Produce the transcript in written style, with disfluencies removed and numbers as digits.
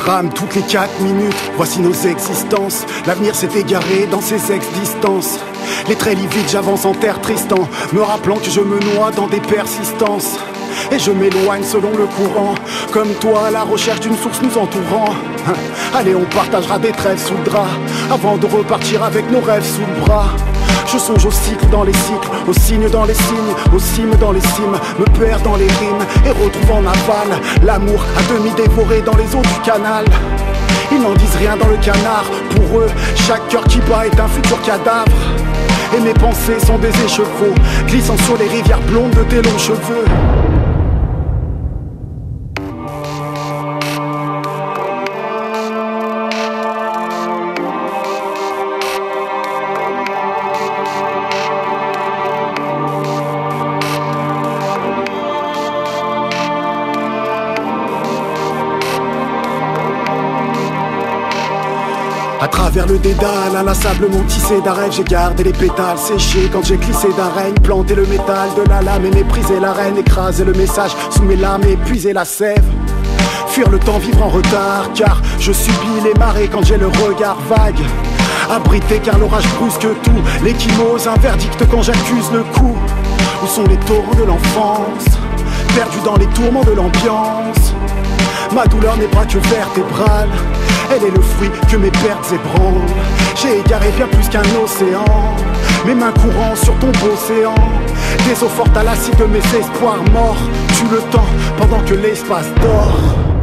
rame toutes les 4 minutes, voici nos existences. L'avenir s'est égaré dans ses ex-distances. Les traits livides, j'avance en terre Tristan, me rappelant que je me noie dans des persistances. Et je m'éloigne selon le courant, comme toi à la recherche d'une source nous entourant. Allez, on partagera des trêves sous le drap, avant de repartir avec nos rêves sous le bras. Je songe aux cycles dans les cycles, aux signes dans les signes, aux cimes dans les cimes, me perds dans les rimes et retrouve en aval l'amour à demi dévoré dans les eaux du canal. Ils n'en disent rien dans le canard, pour eux, chaque cœur qui bat est un futur cadavre. Et mes pensées sont des écheveaux, glissant sur les rivières blondes de tes longs cheveux. À travers le dédale, inlassablement tissé d'un rêve, j'ai gardé les pétales séchés quand j'ai glissé d'un règne, planté le métal de la lame et méprisé la reine, écrasé le message sous mes lames et épuisé la sève. Fuir le temps, vivre en retard, car je subis les marées quand j'ai le regard vague. Abrité car l'orage brusque tout, l'échymose, un verdict quand j'accuse le coup. Où sont les torrents de l'enfance, perdus dans les tourments de l'ambiance. Ma douleur n'est pas que vertébrale, elle est le fruit que mes pertes ébranlent. J'ai égaré bien plus qu'un océan, mes mains courant sur ton océan. Des eaux fortes à l'acide de mes espoirs morts, tue le temps pendant que l'espace dort.